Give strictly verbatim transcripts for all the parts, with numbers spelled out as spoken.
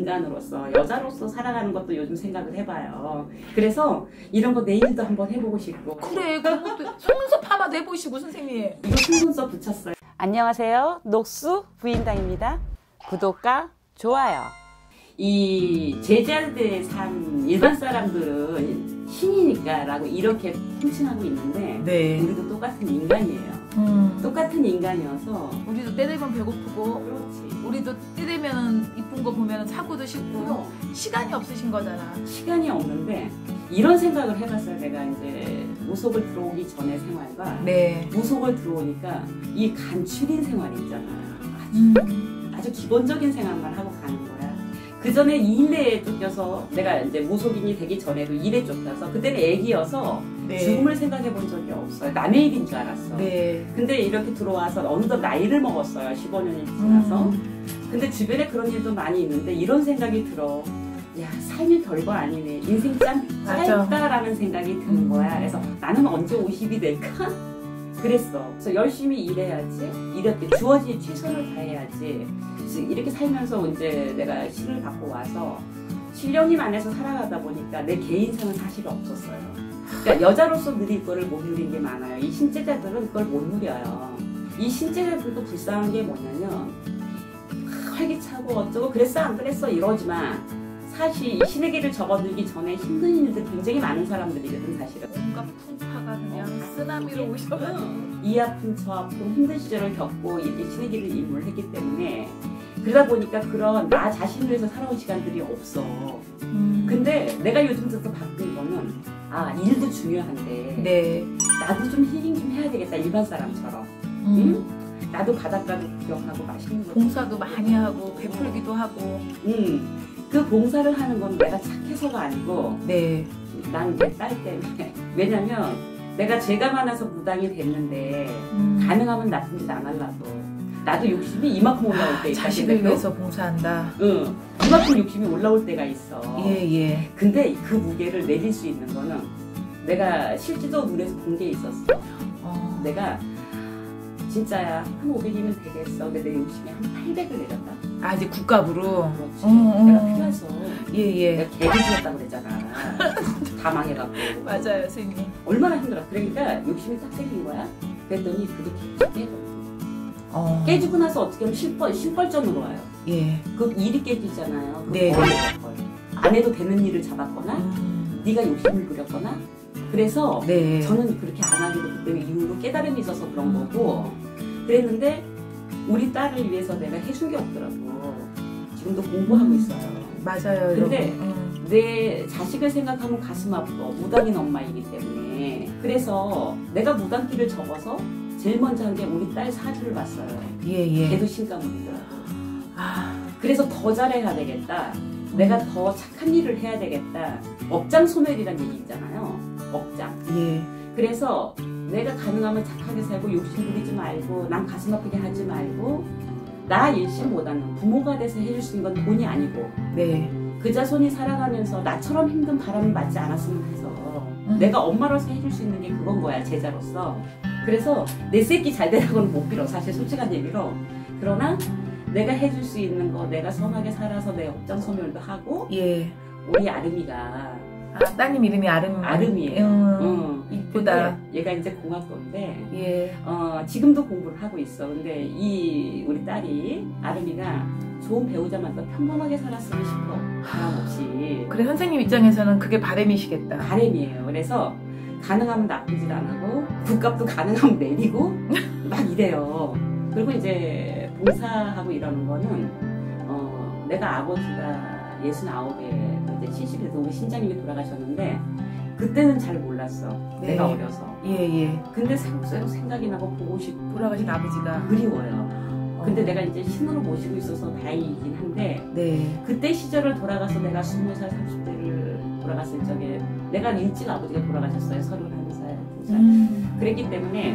인간으로서 여자로서 살아가는 것도 요즘 생각을 해봐요. 그래서 이런 거 내일도 한번 해보고 싶고. 그래, 그것도 속눈썹 한번 해보시고 선생님. 이거 속눈썹 붙였어요. 안녕하세요. 녹수 부인당입니다. 구독과 좋아요. 이 제자들의 삶, 일반 사람들은 신이니까 라고 이렇게 통칭하고 있는데 네. 우리도 똑같은 인간이에요. 음. 똑같은 인간이어서. 우리도 때 되면 배고프고, 그렇지. 우리도 때 되면 이쁜 거 보면 사고도 싶고, 그럼. 시간이 없으신 거잖아. 시간이 없는데 이런 생각을 해봤어요. 내가 이제 무속을 들어오기 전의 생활과 네. 무속을 들어오니까 이 간추린 생활이 있잖아. 아주, 음. 아주 기본적인 생활만 하고 가는 거야. 그 전에 일에 쫓겨서 내가 이제 무속인이 되기 전에도 일에 쫓겨서 그때는 애기여서 네. 죽음을 생각해 본 적이 없어요. 남의 일인 줄 알았어. 네. 근데 이렇게 들어와서 어느덧 나이를 먹었어요. 십오 년이 지나서. 음. 근데 주변에 그런 일도 많이 있는데 이런 생각이 들어. 야, 삶이 별거 아니네. 인생 참 짧다라는 생각이 드는 음. 거야. 그래서 나는 언제 오십이 될까? 그랬어. 그래서 열심히 일해야지. 이렇게 주어진 최선을 다해야지. 이렇게 살면서 이제 내가 신을 갖고 와서 신령님 안에서 살아가다 보니까 내 개인상은 사실 없었어요. 그러니까 여자로서 누릴 거를 못 누린 게 많아요. 이 신제자들은 그걸 못 누려요. 이 신제자들도 불쌍한 게 뭐냐면 활기차고 어쩌고 그랬어 안 그랬어 이러지만 사실 이 신의 길을 접어들기 전에 힘든 일들 굉장히 많은 사람들이거든 사실은. 온갖 풍파가 그냥 쓰나미로 오셔가지고. 이 아픔 저 아픔 힘든 시절을 겪고 이렇게 신의 길을 입문을 했기 때문에 그러다 보니까 그런 나 자신을 위해서 살아온 시간들이 없어. 음. 근데 내가 요즘 들어서 바뀐 거는 아 일도 중요한데 네. 나도 좀 힐링 좀 해야 되겠다 일반 사람처럼. 음. 응? 나도 바닷가도 구경하고 맛있는 거 봉사도 많이 하고 베풀기도 하고. 응. 그 봉사를 하는 건 내가 착해서가 아니고 네. 난 내 딸 때문에. 왜냐면 내가 죄가 많아서 무당이 됐는데 음. 가능하면 나쁜 짓 안 하려고. 나도 욕심이 이만큼 올라올 때 있다. 자식을 위해서 봉사한다. 응. 이만큼 욕심이 올라올 때가 있어. 예, 예. 근데 그 무게를 내릴 수 있는 거는 내가 실제로 눈에서 본 게 있었어. 어. 내가 진짜야 한 오백이면 되겠어. 근데 내 욕심이 한 팔백을 내렸다. 아, 이제 국값으로. 그렇지. 어, 내가 어. 필요해서. 예, 예. 내가 개를 지었다고 그랬잖아. 다 망해갖고. 맞아요, 선생님. 얼마나 힘들어. 그러니까 욕심이 딱 생긴 거야. 그랬더니 그게 계속 깨져. 어. 깨지고 나서 어떻게 하면 실벌, 실벌전으로 와요. 예. 그 일이 깨지잖아요. 그 네. 벌을 걸. 안 해도 되는 일을 잡았거나 음. 네가 욕심을 부렸거나 그래서 네. 저는 그렇게 안 하기로 그때 이후로 깨달음이 있어서 그런 거고 그랬는데 우리 딸을 위해서 내가 해준 게 없더라고. 지금도 공부하고 있어요. 맞아요. 근데 여러분. 음. 내 자식을 생각하면 가슴 아프고 무당인 엄마이기 때문에 그래서 내가 무당길을 접어서 제일 먼저 한 게 우리 딸 사주를 봤어요. 예, 예. 걔도 신가문이더라고. 아. 그래서 더 잘해야 되겠다. 내가 더 착한 일을 해야 되겠다. 업장 소멸이라는 얘기 있잖아요. 업장. 예. 그래서 내가 가능하면 착하게 살고 욕심 부리지 말고 남 가슴 아프게 하지 말고 나 일심 못하는 부모가 돼서 해줄 수 있는 건 돈이 아니고 네. 그 자손이 살아가면서 나처럼 힘든 바람을 맞지 않았으면 해서 음. 내가 엄마로서 해줄 수 있는 게 그건 거야 제자로서. 그래서 내 새끼 잘 되라고는 못 빌어 사실 솔직한 얘기로. 그러나 내가 해줄 수 있는 거 내가 선하게 살아서 내 업장 소멸도 하고 예. 우리 아름이가 아, 따님 이름이 아름. 아름이에요. 음. 응. 이쁘다. 근데 얘가 이제 공학도인데 예. 어, 지금도 공부를 하고 있어. 근데 이 우리 딸이 아름이가 좋은 배우자만 더 평범하게 살았으면 싶어. 바람 없이. 그래, 선생님 입장에서는 그게 바람이시겠다. 바람이에요. 그래서 가능하면 나쁜 짓 안 하고 국값도 가능하면 내리고 막 이래요. 그리고 이제 봉사하고 이러는 거는 어, 내가 아버지가 예순아홉에 이제 칠십에서 우리 신장님이 돌아가셨는데 그때는 잘 몰랐어. 네. 내가 어려서. 예, 예. 근데 새록새록 생각이 나고 보고 싶고 돌아가신 아버지가. 그리워요. 근데 어. 내가 이제 신으로 모시고 있어서 다행이긴 한데 네. 그때 시절을 돌아가서 내가 스무 살, 삼십 대를 돌아갔을 적에 내가 일찍 아버지가 돌아가셨어요. 서른한 살, 두 살. 음. 그랬기 때문에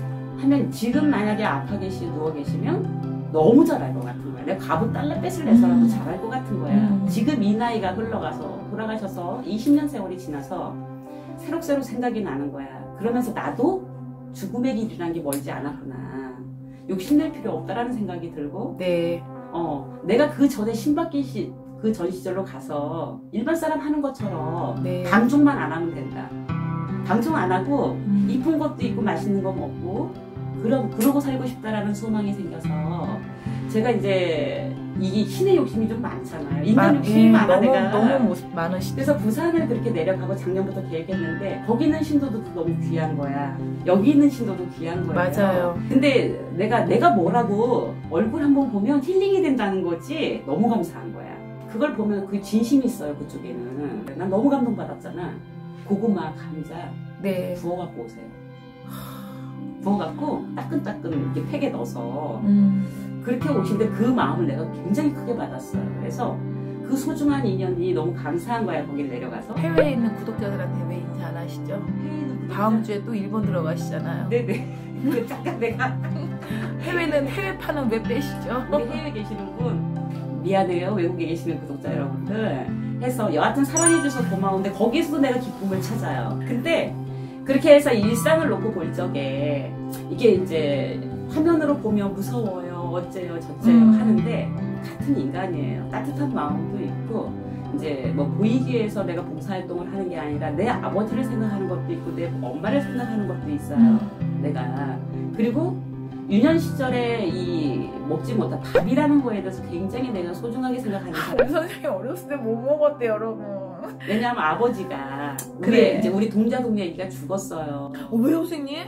하면 지금 만약에 아파 계시 누워 계시면 너무 잘할 것 같은 거야. 내가 가부 달러 뺏을 내서라도 음. 잘할 것 같은 거야. 음. 지금 이 나이가 흘러가서 돌아가셔서 이십 년 세월이 지나서 새록새록 생각이 나는 거야. 그러면서 나도 죽음의 길이라는 게 멀지 않았구나. 욕심낼 필요 없다라는 생각이 들고 네. 어, 내가 그 전에 신바뀌 시, 그 전 시절로 가서 일반 사람 하는 것처럼 네. 방종만 안 하면 된다. 방종 안 하고 음. 이쁜 것도 있고 맛있는 거 먹고 그러, 그러고 살고 싶다라는 소망이 생겨서 제가 이제 이게 신의 욕심이 좀 많잖아요. 인간 마- 욕심이 예, 많아 너무, 내가. 너무 모습 많으시죠. 그래서 부산을 그렇게 내려가고 작년부터 계획했는데 거기는 신도도 너무 귀한 거야. 여기 있는 신도도 귀한 거예요. 맞아요. 근데 내가 내가 뭐라고 얼굴 한번 보면 힐링이 된다는 거지 너무 감사한 거야. 그걸 보면 그 진심이 있어요 그쪽에는. 난 너무 감동받았잖아. 고구마, 감자 네. 부어갖고 오세요. 부어갖고 따끈따끈 이렇게 팩에 넣어서 음. 그렇게 오신데 그 마음을 내가 굉장히 크게 받았어요. 그래서 그 소중한 인연이 너무 감사한 거야 거길 내려가서. 해외에 있는 구독자들한테 왜 인사 안 하시죠? 해외는 다음 주에 또 일본 들어가시잖아요. 네네. 그 잠깐 내가 해외는 해외파는 왜 빼시죠? 우리 해외에 계시는 분 미안해요 외국에 계시는 구독자 여러분들 해서 여하튼 사랑해줘서 고마운데 거기서도 내가 기쁨을 찾아요. 근데 그렇게 해서 일상을 놓고 볼 적에 이게 이제 화면으로 보면 무서워요 어째요 저째요 음. 하는데 같은 인간이에요. 따뜻한 마음도 있고 이제 뭐 보이기 위해서 내가 봉사활동을 하는 게 아니라 내 아버지를 생각하는 것도 있고 내 엄마를 생각하는 것도 있어요. 음. 내가 그리고 유년 시절에 이 먹지 못한 밥이라는 거에 대해서 굉장히 내가 소중하게 생각하는 우리 사람. 선생님 어렸을 때 못 먹었대 여러분. 왜냐하면 아버지가 그래. 우리 이제 우리 동자 동네 애기가 죽었어요. 어, 왜요 선생님?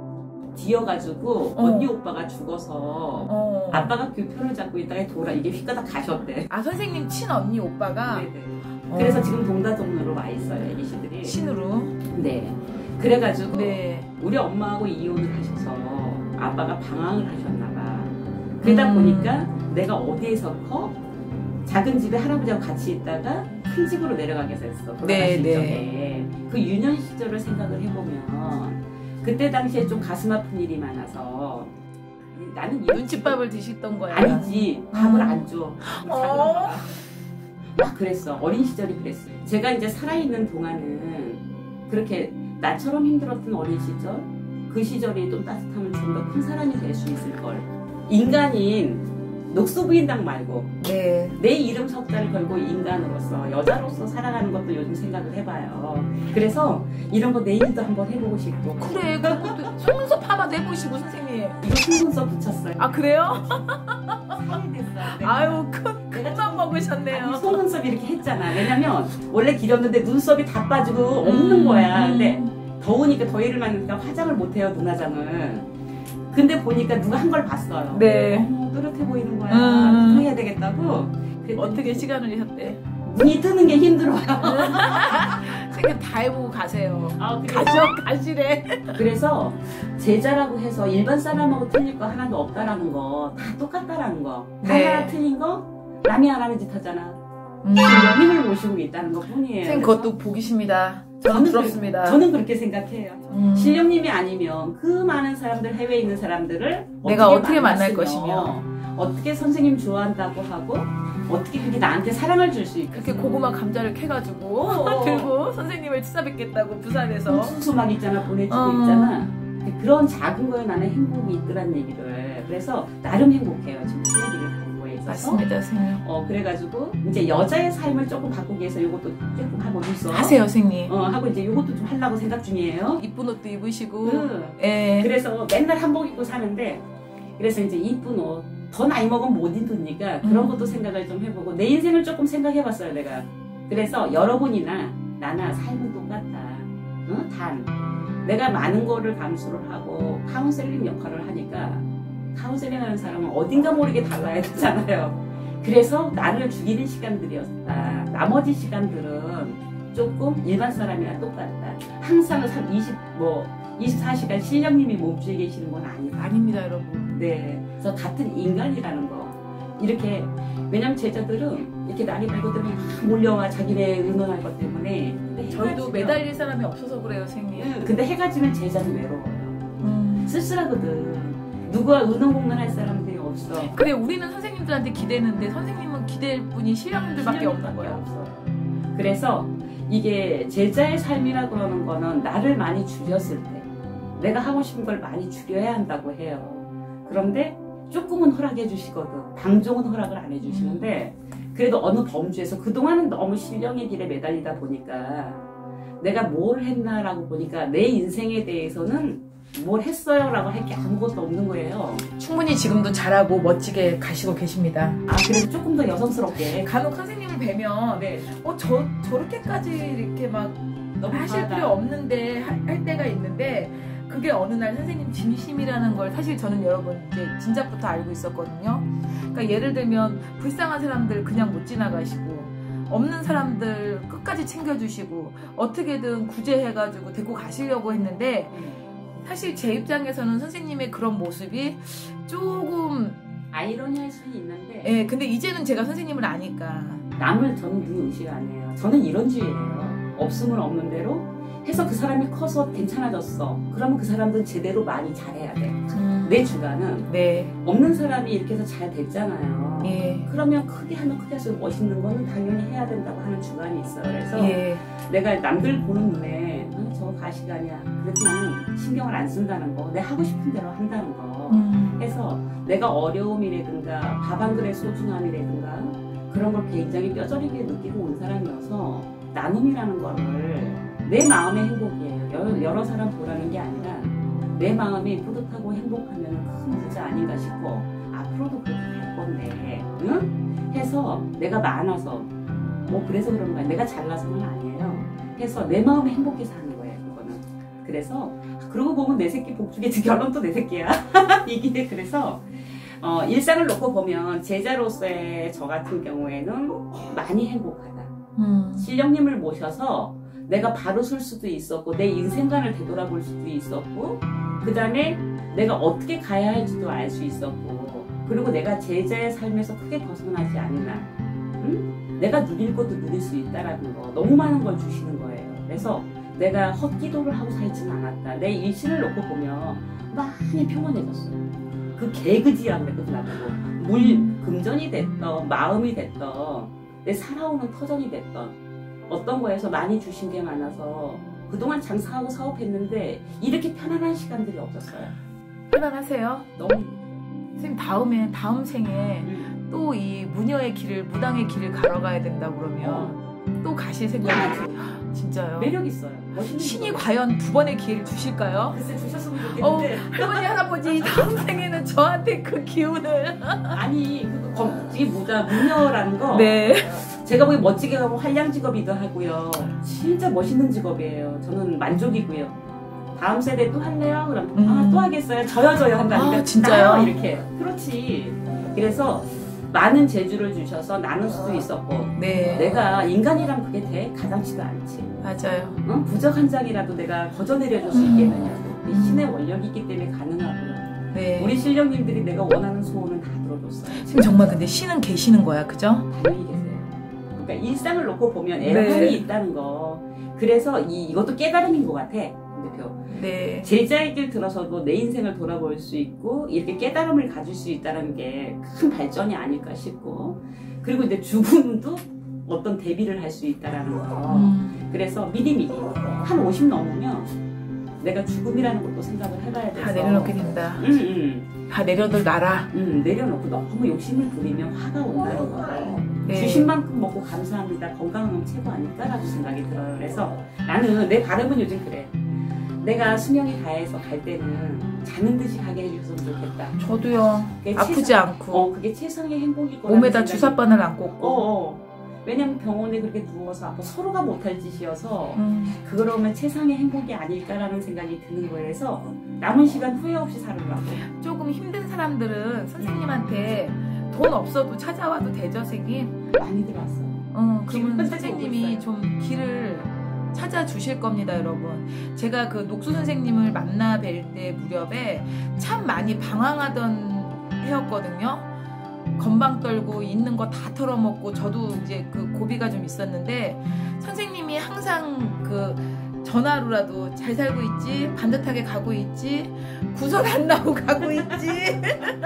뒤어가지고 어. 언니 오빠가 죽어서 어. 아빠가 교표를 잡고 있다가 돌아 이게 휘가닥 가셨대. 아 선생님 친언니 오빠가 네네. 어. 그래서 지금 동자 동네로 와 있어요 애기씨들이. 신으로. 네. 그래가지고 네. 우리 엄마하고 이혼을 하셔서 아빠가 방황을 하셨나봐. 그러다 음. 보니까 내가 어디에서 커? 작은 집에 할아버지하고 같이 있다가 큰 집으로 내려가게 됐어. 돌아가신 네, 네. 적에. 그 유년 시절을 생각을 해보면 그때 당시에 좀 가슴 아픈 일이 많아서 나는 이 눈칫밥을 드시던 거야. 아니지. 밥을 음. 안 줘. 어. 막 그랬어. 어린 시절이 그랬어. 제가 이제 살아있는 동안은 그렇게 나처럼 힘들었던 어린 시절 그 시절이 좀 따뜻하면 좀 더 큰 사람이 될 수 있을 걸. 인간인 녹수부인당 말고 네. 내 이름 석자를 걸고 인간으로서 여자로서 살아가는 것도 요즘 생각을 해봐요. 그래서 이런 거 내일도 한번 해보고 싶고. 그래 그것도 속눈썹 하나도 해보시고 선생님. 이거 속눈썹 붙였어요. 아 그래요? 살이 됐어요. 내가. 아유 큰 큰맘 먹으셨네요. 아니, 속눈썹 이렇게 했잖아. 왜냐면 원래 길었는데 눈썹이 다 빠지고 없는 거야. 근데 더우니까 더위를 맞으니까 화장을 못해요 눈화장을. 근데 보니까 누가 한 걸 봤어요. 네. 어머 또렷해 보이는 거야. 음. 그거 해야 되겠다고. 그랬더니 어떻게 시간을 내셨대? 눈이 뜨는 게 힘들어요. 선생님 다 해보고 가세요. 아, 그래. 가죠 가시래. 그래서 제자라고 해서 일반 사람하고 틀릴 거 하나도 없다라는 거 다 똑같다라는 거. 네. 하나 틀린 거 남이 안 하는 짓 하잖아. 음. 영님을 모시고 있다는 것 뿐이에요. 선생님 그래서 그것도 복이십니다. 저는 저는 부럽습니다. 그, 저는 그렇게 생각해요. 음. 신령님이 아니면 그 많은 사람들 해외에 있는 사람들을 내가 어떻게 만날 만났으며, 것이며. 어떻게 선생님 좋아한다고 하고 어떻게 그렇게 나한테 사랑을 줄 수 있겠어. 그렇게 고구마 감자를 캐가지고 어. 들고 선생님을 찾아뵙겠다고 부산에서. 옥수수 막 있잖아 보내주고 어. 있잖아. 그런 작은 거에 나는 행복이 있더란 얘기를. 그래서 나름 행복해요 지금 신혜기를 가는 거에 있어서. 맞습니다 선생님. 어 그래가지고 이제 여자의 삶을 조금 바꾸기 위해서 이것도 조금 하고 있어. 하세요 선생님. 어 하고 이제 이것도 좀 하려고 생각 중이에요. 이쁜 옷도 입으시고. 응. 예. 그래서 맨날 한복 입고 사는데 그래서 이제 이쁜 옷 더 나이 먹으면 못 입으니까 그런 음. 것도 생각을 좀 해보고 내 인생을 조금 생각해봤어요 내가. 그래서 여러분이나 나나 삶은 똑같다. 어? 단 내가 많은 거를 감수를 하고 카운셀링 역할을 하니까 카운셀링 하는 사람은 어딘가 모르게 달라야 되잖아요. 그래서 나를 죽이는 시간들이었다. 나머지 시간들은 조금 일반 사람이랑 똑같다. 항상 이십, 뭐 이십사 시간 신령님이 몸주에 계시는 건 아니다. 아닙니다 여러분. 네. 그래서 같은 인간이라는 거. 이렇게, 왜냐면 제자들은 이렇게 날이 밝고 되면 막 몰려와 자기네 의논할 것 때문에. 근데 해가 저희도 지면- 매달릴 사람이 없어서 그래요 선생님. 응, 근데 해가 지면 제자는 외로워요. 음. 쓸쓸하거든. 누구와 의논공론할 사람들이 없어. 그래 우리는 선생님들한테 기대는데 선생님은 기댈 분이 신령님들밖에 없는 거야. 없어. 그래서 이게 제자의 삶이라 그러는 거는 나를 많이 줄였을 때 내가 하고 싶은 걸 많이 줄여야 한다고 해요. 그런데 조금은 허락해 주시거든. 방종은 허락을 안 해 주시는데 그래도 어느 범주에서 그동안은 너무 신령의 길에 매달리다 보니까 내가 뭘 했나라고 보니까 내 인생에 대해서는 뭘 했어요 라고 할 게 아무것도 없는 거예요. 충분히 지금도 잘하고 멋지게 가시고 계십니다. 아, 그래서 조금 더 여성스럽게. 간혹 선생님을 뵈면 네. 어, 저, 저렇게까지 이렇게 막 너무 하실 과하다. 필요 없는데 할, 할 때가 있는데 그게 어느 날 선생님 진심이라는 걸 사실 저는 여러분 이제 진작부터 알고 있었거든요. 그러니까 예를 들면 불쌍한 사람들 그냥 못 지나가시고 없는 사람들 끝까지 챙겨주시고 어떻게든 구제해가지고 데리고 가시려고 했는데 사실 제 입장에서는 선생님의 그런 모습이 조금 아이러니할 수는 있는데 예, 근데 이제는 제가 선생님을 아니까 남을 저는 눈 의식 안 해요. 저는 이런 주의예요. 없으면 없는 대로 해서 그 사람이 커서 괜찮아졌어. 그러면 그 사람들은 제대로 많이 잘해야 돼. 음, 내 주관은 네, 없는 사람이 이렇게 해서 잘 됐잖아요. 예, 그러면 크게 하면 크게 할수록 멋있는 거는 당연히 해야 된다고 하는 주관이 있어요. 그래서 예, 내가 남들 보는 눈에 어, 저거 가식 아니야. 그래도 나는 신경을 안 쓴다는 거. 내 하고 싶은 대로 한다는 거. 음, 해서 내가 어려움이라든가 밥 한 그릇의 소중함이라든가 그런 걸 굉장히 뼈저리게 느끼고 온 사람이어서 나눔이라는 거를 내 마음의 행복이에요. 여러, 여러 사람 보라는 게 아니라 내 마음이 뿌듯하고 행복하면 큰 부자 아닌가 싶어. 앞으로도 그렇게 갈 건데 응? 해서 내가 많아서 뭐 그래서 그런 거야. 내가 잘나서는 아니에요. 해서 내 마음이 행복해서 하는 거예요. 그거는. 그래서 그러고 보면 내 새끼 복주겠지. 결론도 내 새끼야. 이게 그래서 어, 일상을 놓고 보면 제자로서의 저 같은 경우에는 많이 행복하다. 음, 신령님을 모셔서 내가 바로 설 수도 있었고 내 인생관을 되돌아볼 수도 있었고 그 다음에 내가 어떻게 가야 할지도 알 수 있었고 그리고 내가 제자의 삶에서 크게 벗어나지 않나 응? 내가 누릴 것도 누릴 수 있다라는 거 너무 많은 걸 주시는 거예요. 그래서 내가 헛기도를 하고 살지는 않았다. 내 일신을 놓고 보면 많이 평온해졌어요. 그 개그지라고 그랬거든. 나보고 물 금전이 됐던 마음이 됐던 내 살아오는 터전이 됐던 어떤 거에서 많이 주신 게 많아서 그동안 장사하고 사업했는데 이렇게 편안한 시간들이 없었어요. 편안하세요. 너무 선생님 다음에 다음 생에 음. 또 이 무녀의 길을 무당의 길을 걸어가야 된다 그러면 또 가실 생각이 진짜요? 매력 있어요. 멋있는 신이 거. 과연 두 번의 기회를 주실까요? 글쎄 주셨으면 어, 좋겠는데 할머니 할아버지 다음 생에는 저한테 그 기운을 아니 그거 검- 이게 뭐다 무녀라는 거 네. 제가 보기 멋지게 가고 활량 직업이기도 하고요. 진짜 멋있는 직업이에요. 저는 만족이고요. 다음 세대 또 할래요? 그럼 음. 아, 또 하겠어요. 저요 저요 한다니까 아, 진짜요? 나요, 이렇게 그렇지. 그래서 많은 재주를 주셔서 나눌 수도 있었고 네. 내가 인간이란 그게 돼? 가당치도 않지. 맞아요. 어? 부적 한 장이라도 내가 거저내려줄 수 음. 있겠느냐고. 이 신의 원력이 있기 때문에 가능하고요. 네. 우리 신령님들이 내가 원하는 소원은 다 들어줬어요. 지금 정말 근데 신은 계시는 거야, 그죠? 당연히 계세요. 그러니까 일상을 놓고 보면 네. 애환이 있다는 거. 그래서 이, 이것도 깨달음인 것 같아. 대표. 네. 제자의 길 들어서도 내 인생을 돌아볼 수 있고 이렇게 깨달음을 가질 수 있다는 게 큰 발전이 아닐까 싶고 그리고 이제 죽음도 어떤 대비를 할 수 있다라는 거. 음, 그래서 미리미리 한 오십 넘으면 내가 죽음이라는 것도 생각을 해봐야 돼서 다 내려놓게 된다. 응, 응. 다 내려들 놔라. 응, 내려놓고 너무 욕심을 부리면 화가 온다는 거예요. 네. 주신 만큼 먹고 감사합니다. 건강은 최고 아닐까라고 생각이 들어요. 그래서 나는 내 바람은 요즘 그래. 내가 수명이 다해서 갈 때는 자는 듯이 가게 해줬으면 좋겠다. 저도요. 그게 아프지 최상- 않고 어, 그게 최상의 행복일 거라는 몸에다 생각이- 주사바늘 안 꽂고. 어, 어. 왜냐면 병원에 그렇게 누워서 아파 서로가 못할 짓이어서 음, 그러면 최상의 행복이 아닐까라는 생각이 드는 거여서 남은 시간 후회 없이 살으려고. 조금 힘든 사람들은 선생님한테 돈 없어도 찾아와도 되죠, 선생님? 많이 들어왔어. 어, 지금 그러면 현재 선생님이 보고 있어요. 좀 길을 찾아주실 겁니다, 여러분. 제가 그 녹수 선생님을 만나 뵐 때 무렵에 참 많이 방황하던 해였거든요. 건방 떨고 있는 거 다 털어먹고 저도 이제 그 고비가 좀 있었는데 선생님이 항상 그 전화로라도 잘 살고 있지, 반듯하게 가고 있지, 구설 안 나고 가고 있지.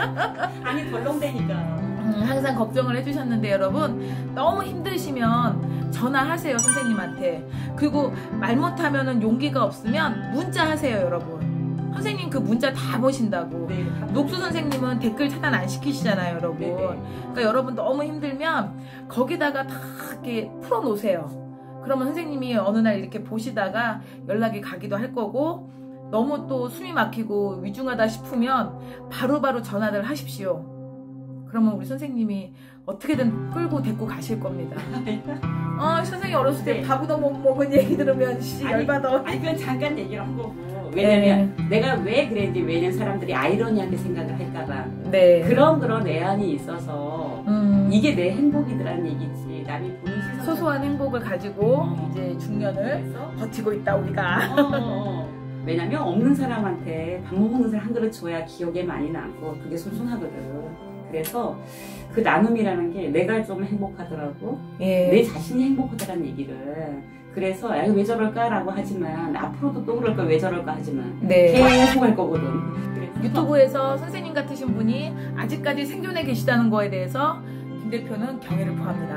아니 덜렁대니까. 음, 항상 걱정을 해주셨는데 여러분 너무 힘드시면 전화하세요 선생님한테. 그리고 말 못하면 용기가 없으면 문자 하세요 여러분. 선생님 그 문자 다 보신다고. 네. 녹수 선생님은 댓글 차단 안 시키시잖아요, 여러분. 네네. 그러니까 여러분 너무 힘들면 거기다가 다 이렇게 풀어놓으세요. 그러면 선생님이 어느 날 이렇게 보시다가 연락이 가기도 할 거고, 너무 또 숨이 막히고 위중하다 싶으면 바로바로 전화를 하십시오. 그러면 우리 선생님이 어떻게든 끌고 데리고 가실 겁니다. 아, 선생님 어렸을 때 네. 밥도 못 먹은 얘기 들으면 씨 아니, 열받아. 아니 그건 잠깐 얘기를 한 거고. 왜냐면 네. 내가 왜 그랬는지, 왜냐면 사람들이 아이러니하게 생각을 할까봐. 네. 그런 그런 애안이 있어서 음, 이게 내 행복이더란 얘기지. 남이 보는 시선 소소한 행복을 가지고 어. 이제 중년을 그래서 버티고 있다 우리가. 어, 어. 왜냐면 없는 사람한테 밥 먹는 사람 한 그릇 줘야 기억에 많이 남고 그게 소중하거든. 그래서 그 나눔이라는 게 내가 좀 행복하더라고. 예. 내 자신이 행복하다는 얘기를. 그래서 야, 왜 저럴까라고 하지만 앞으로도 또 그럴까, 왜 저럴까 하지만 네. 계속 할 거거든. 그래서 유튜브에서 선생님 같으신 분이 아직까지 생존해 계시다는 거에 대해서 김 대표는 경애를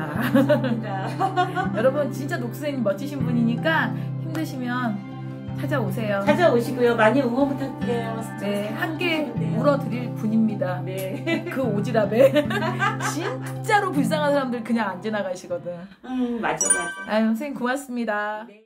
표합니다. 여러분 진짜 녹수 선생님 멋지신 분이니까 힘드시면 찾아오세요. 찾아오시고요. 많이 응원 부탁드려요. 네, 함께 네. 울어드릴 분입니다. 네. 그 오지랖에 진짜로 불쌍한 사람들 그냥 안 지나가시거든. 음, 맞아, 맞아. 아유, 선생님 고맙습니다. 네.